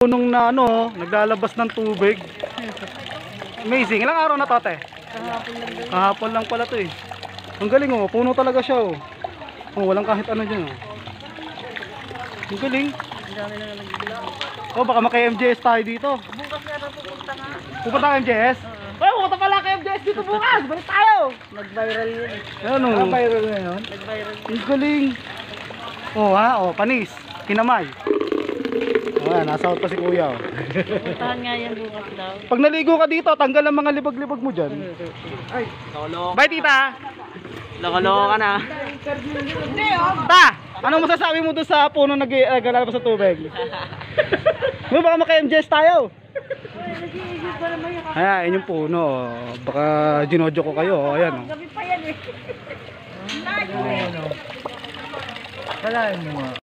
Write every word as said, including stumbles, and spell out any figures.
Punong na ano, naglalabas ng tubig. Amazing. Ilang araw na to, ate? Kahapon lang daw. Kahapon lang pala to eh. Ang galing oh, puno talaga siya oh. Oh, walang kahit ano dyan oh. Ang galing. Ang dami na nagbibigay. Oh, baka maka-M J S tayo dito. Bukas nga daw pupunta nga. Pupunta ka M J S? Oh, pupunta pala ka M J S dito bukas. Balik tayo. Nag-viral yun eh. Ano? Ah, viral na yun? Nag-viral. Ang galing. Oh ha, oh, panis. Kinamay. Oh, yan, nasa out pa si kuya oh. Pupuntahan nga yan bukas daw. Pag naligo ka dito, tanggal ang mga libag-libag mo dyan. Ay, Bye tita. Loko-loko ka na. Ta, anong masasabi mo doon sa puno nag-lalabas sa tubig? Mo baka maka-M J S tayo. Ayan, yun yung puno. oh. Baka ginodyo ko kayo. oh. Ayan. Oh. Gabi pa yan eh. ano? Kalahin mo nga.